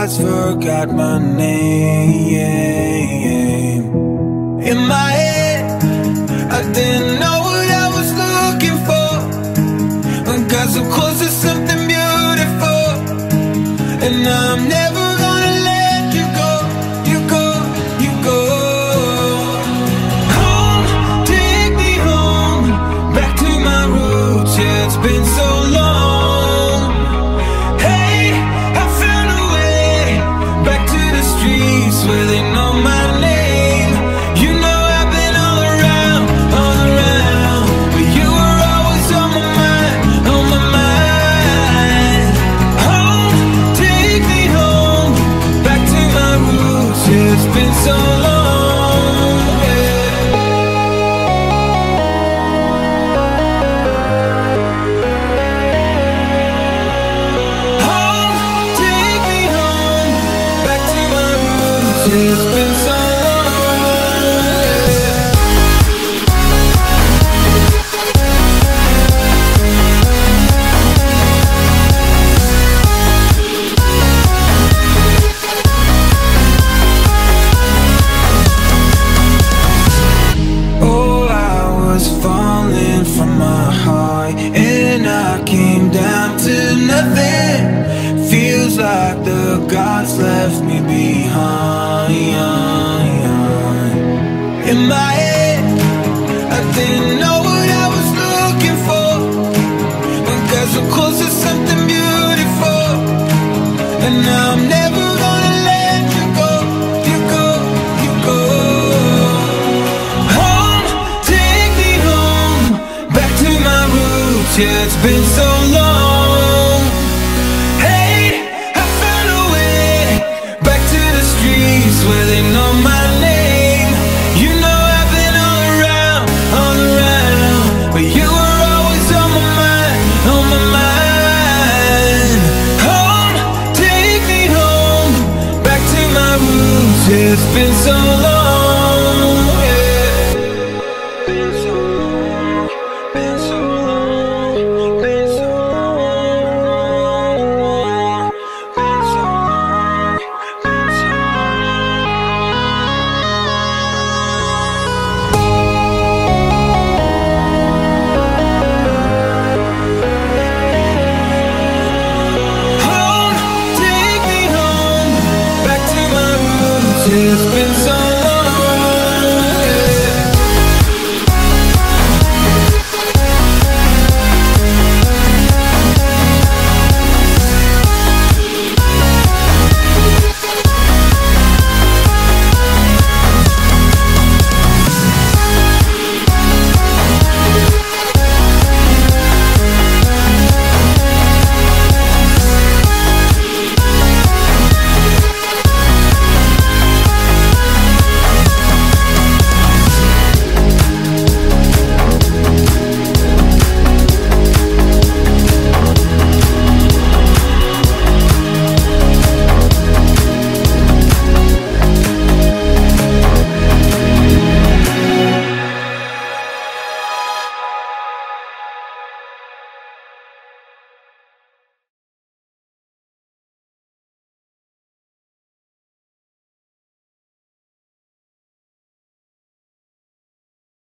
has forgot my name. In my head, I didn't know what I was looking for. When got so close to something beautiful, and I'm never gonna let you go, you go, you go. Home, take me home, back to my roots. Yeah, it's been so long. Hey, I found a way back to the streets where they know my name. You know I've been all around, but you were always on my mind, on my mind. Home, take me home, back to my roots. Yeah, it's been so long. Yeah. Home, take me home, back to my roots. Yeah, it's been so long. Oh, I was falling from my high, and I came down to nothing. Feels like the gods left me behind. In my head, I didn't know what I was looking for. When got so close to something beautiful, and now I'm never gonna let you go, you go, you go. Home, take me home, back to my roots. Yeah, it's been so long. Hey, I found a way back to the streets where they know my name. You know I've been all around, but you were always on my mind, on my mind. Home, take me home, back to my roots. Yeah, it's been so long. Yeah. Been so long, been so long, been so long, been so long, been so long. Home, take me home, back to my roots. Yeah, it's